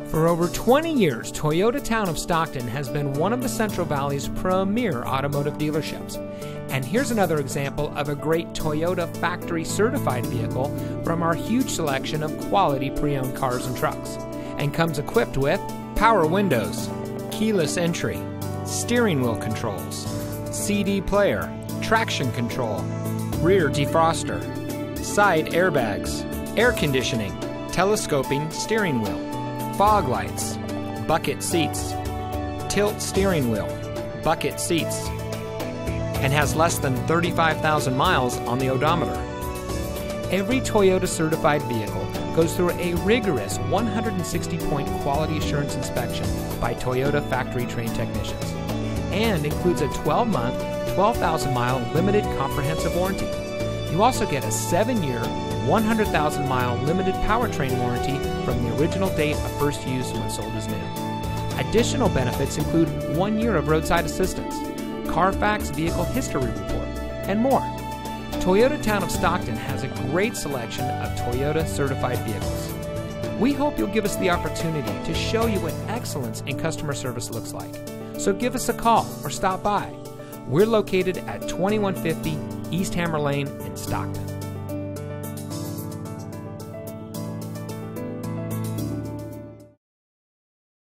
For over 20 years, Toyota Town of Stockton has been one of the Central Valley's premier automotive dealerships. And here's another example of a great Toyota factory certified vehicle from our huge selection of quality pre-owned cars and trucks. And comes equipped with power windows, keyless entry, steering wheel controls, CD player, traction control, rear defroster, side airbags, air conditioning, telescoping steering wheel, fog lights, bucket seats, tilt steering wheel, bucket seats, and has less than 35,000 miles on the odometer. Every Toyota certified vehicle goes through a rigorous 160-point quality assurance inspection by Toyota factory-trained technicians and includes a 12-month, 12,000-mile limited comprehensive warranty. You also get a 7-year, 100,000-mile limited powertrain warranty from the original date of first use when sold as new. Additional benefits include 1 year of roadside assistance, Carfax Vehicle History Report, and more. Toyota Town of Stockton has a great selection of Toyota certified vehicles. We hope you'll give us the opportunity to show you what excellence in customer service looks like. So give us a call or stop by. We're located at 2150 East Hammer Lane in Stockton.